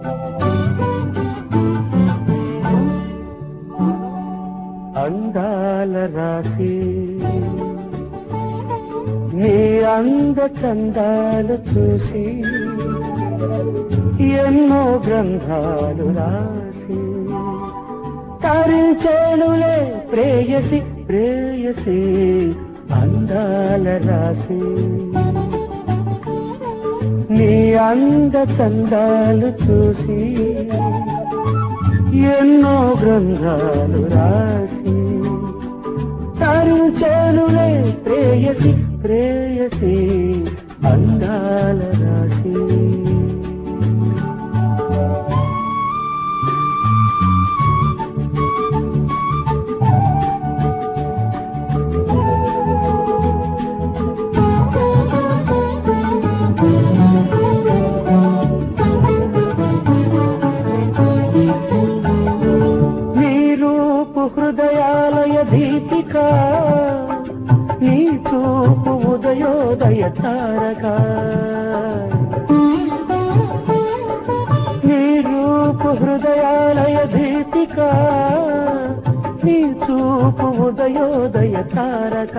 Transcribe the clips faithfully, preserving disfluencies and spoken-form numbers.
అందాల రాసి నీ అంద చందాలు చూసి ఎన్నో గ్రంథాలు రాసి తరించేనులే ప్రేయసి ప్రేయసి అందాల రాసి నీ అంద చందాలు చూసి ఎన్నో గ్రంథాలు రాసి తరించేనులే ప్రేయసి ప్రేయసి అందాల రాసి హృదయాలయ దీపిక నీ చూపు ఉదయోదయ తారక నీ రూపు హృదయాలయ దీపిక నీ చూపు ఉదయోదయ తారక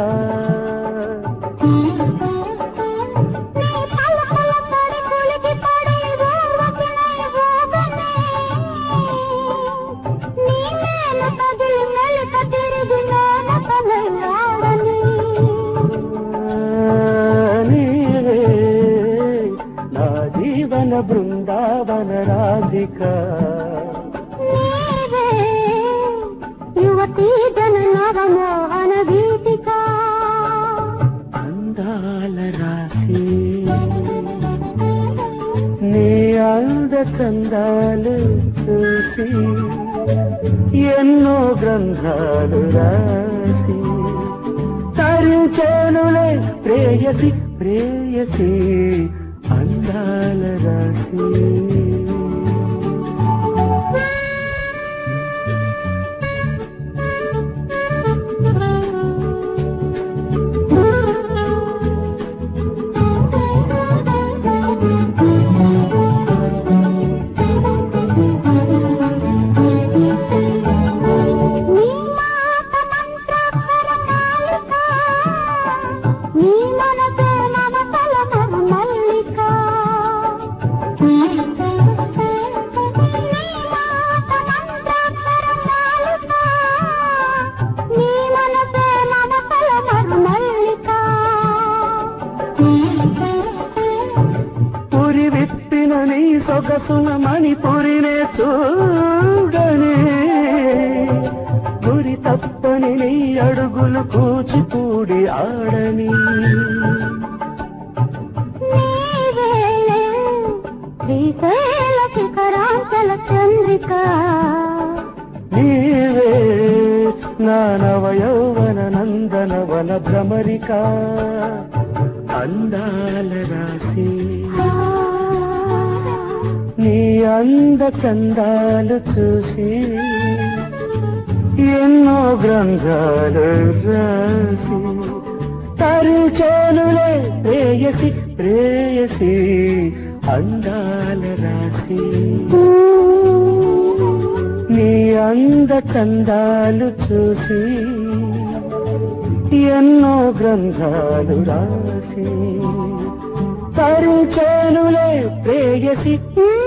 జీవన బృందావన రాధిక యువతీ జన నవమోహన గీతిక అందాల రాసి నీ అంద చందాలు చూసి ఎన్నో గ్రంథాలు రాసి తరించేనులే ప్రేయసి ప్రేయసి అందాల రాసి సొగసున మణిపురినే చూడని గురి తప్పని నీ అడుగులు కూచిపూడి ఆడని శ్రీశైల శిఖరాంచల చంద్రిక నీవే నా నవ యౌవన నందనవన భ్రమరిక అందాల రాసి నీ అంద చందాలు చూసి ఎన్నో గ్రంథాలు రాసి తరించేనులే ప్రేయసి ప్రేయసి అందాల రాసి నీ అంద చందాలు చూసి ఎన్నో గ్రంథాలు రాసి తరించేనులే ప్రేయసి